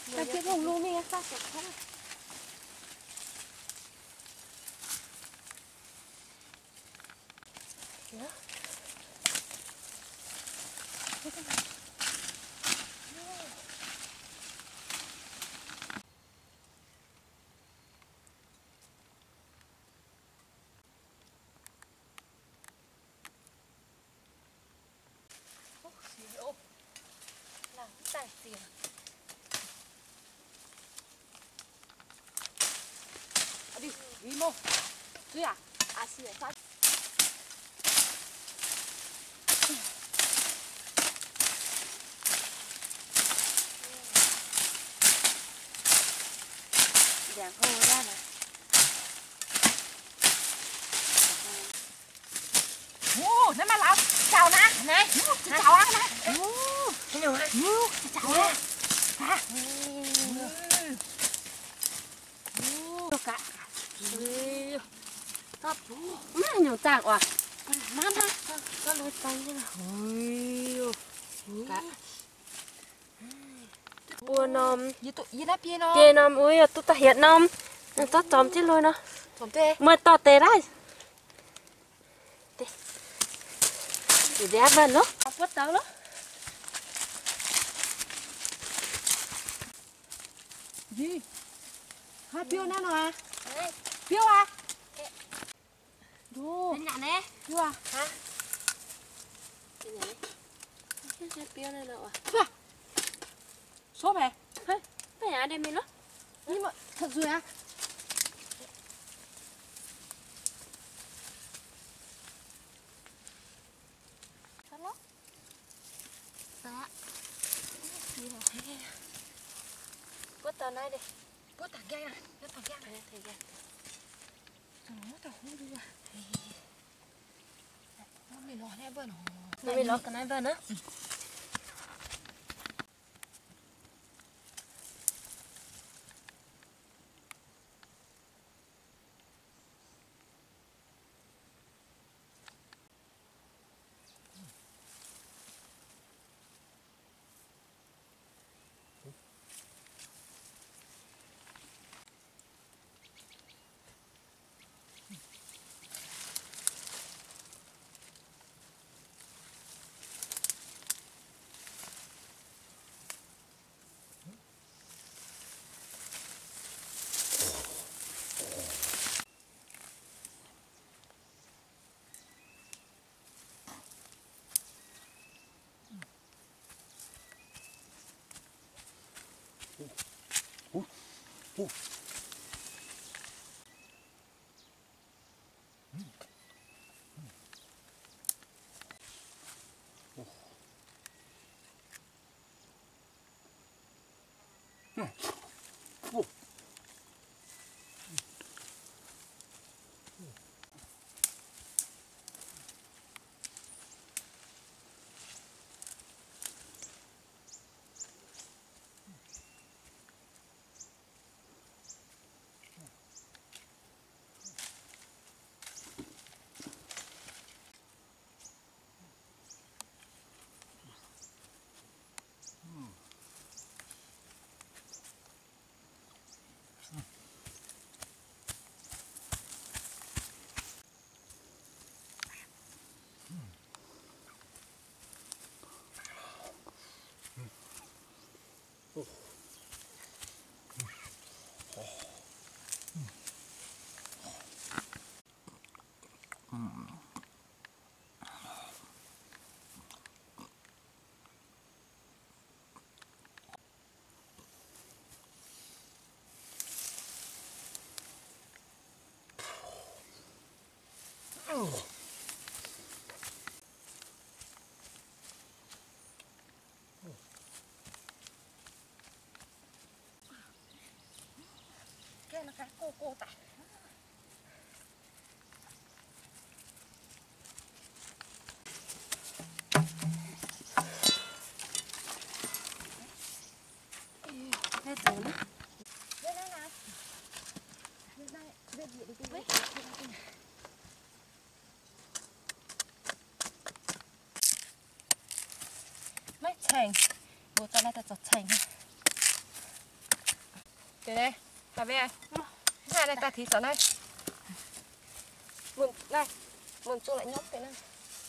Cái chuyện hùng luôn đi sao chặt không? Làm tài tiền. Đi, đi mô. Chứ à? À, xì ở sao? Giảng hồ ra này. Ô, nó mà lão chào nè. Này, chào ăn nè. Cái nhiều nè. Chào nè. Cả. Cả. Top. Nhiều chạc à? Mát ha. Có lôi tay thế nào. Cả. Bùa nòm. Gì đó kia nòm. Kia nòm, ui, tụi ta hiện nòm. Tao chóm chết luôn nó. Chóm tê. Mời tỏ tê đấy. Tê. Để đá vần đó. Quất tao đó. Gì? Hai piêu nè nó à? Piêu à? Đồ. Lên nhạn nè. Piêu à? Hả? Cái này. Cái piêu này nào à? Số về. Cái nhà đem mình đó. Nhưng mà thật rồi à? Thật lắm. Dạ. Quất tờ này đi. Quất tờ ghe này. Quất tờ ghe này. Thầy ghe. Nó tờ không đi à. Nó bị lọt nè vợ nó. Nó bị lọt cái này vợ nữa. Cái nó cái cô tại. Hết rồi đó. Đây đây nào. Đây gì đi đi. Mấy chành. Bố tao lại ta chọt chành. Đây đây, ta về ai? Hai đây ta thí sẵn đây. Mượn đây, mượn chỗ lại nhóc thế này.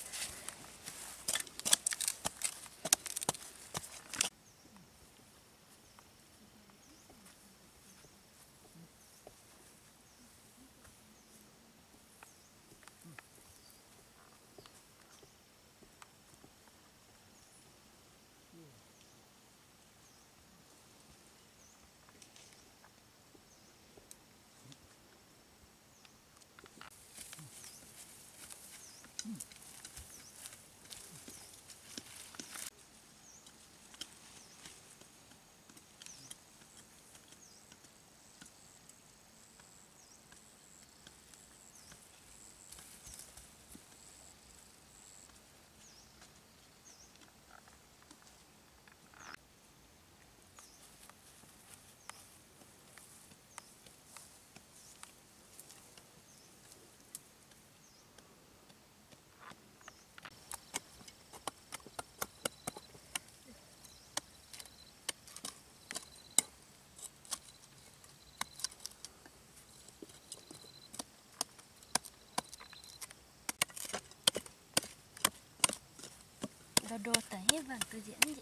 Đồ tấy vàng tôi diễn vậy.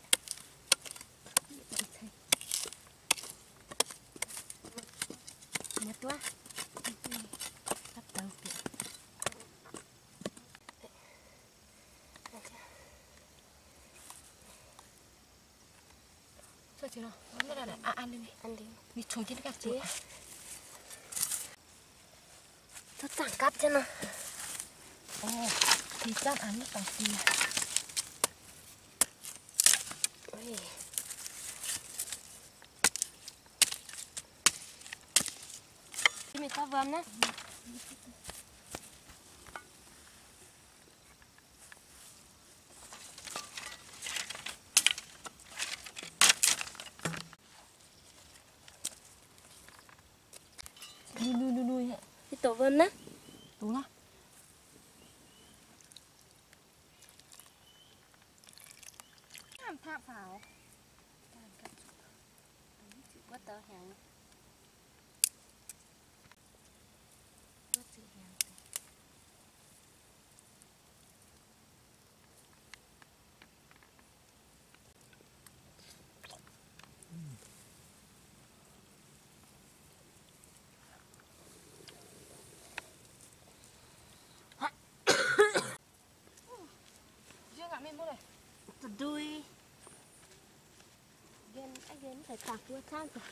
Nhật quá. Bắt đầu kìa. Sao chị nào? Nó là này. À, ăn đi. Ăn đi. Đi trôi trên các chị. Thật chẳng cắp chứ nào. Ồ, thì chắc ăn nó bằng gì. Ôi. Mình ta vườn á. Nuôi hả? Cái tổ vườn á. Đúng không? Làm thạo pháo. Bắt đầu hàng. Bắt chữ hàng. Dương ngắm lên bố này. Thật đuôi. Anh ghen phải tạc vô trang rồi.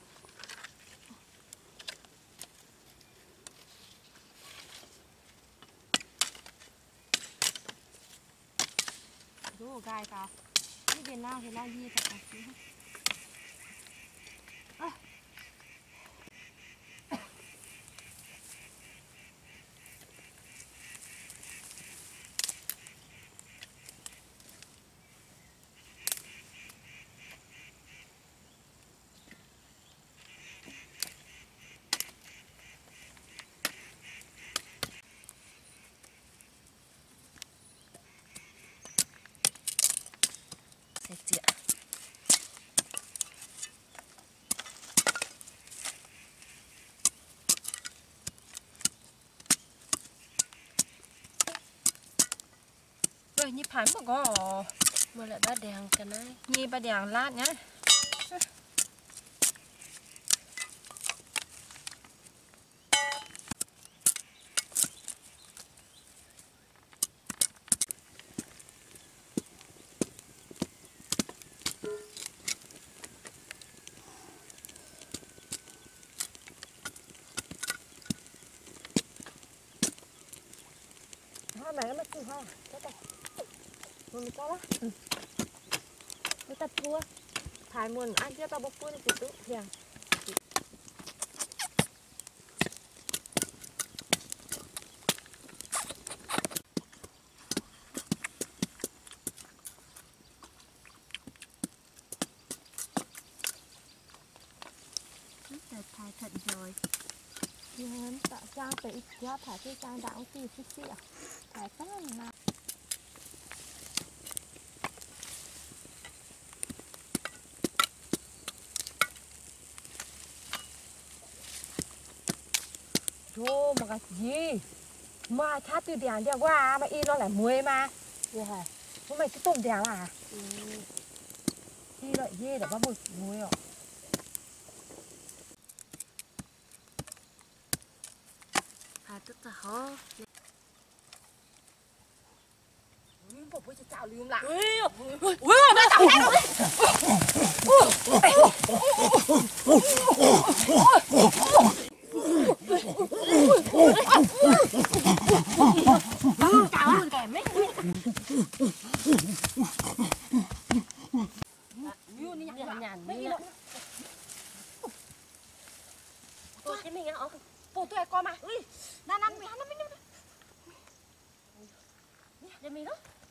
Rú gai cao. Cái Việt Nam thì lao gì phải tạc chứ. Sẽ chữa. Rồi, nhịp phán mà có. Mà lại ba đèn cái này. Nhịp ba đèn lát nhá. Hai mẹ nó cứ hai. Chết rồi. Mình có đó. Nó tập vua. Thái muôn ăn chưa tao bốc cuốn thì tự thiền. Thái thận rồi. Nhưng tạo trang phải ít giá thải cái trang đạo tí xích xị à. Thải rất là nặng. Chô mà cái gì mà cha từ đèn đi qua mà y nó lại muối mà vậy hả hôm mày cái tôm đèn à chi lại dê để bắt mực muối à tức là họ bộ bố chị chào lùm lại ui nó chào hết rồi chào luôn kèm đấy nhàn tôi cái mình á bộ tôi con mà ui nan nan mình để mình đó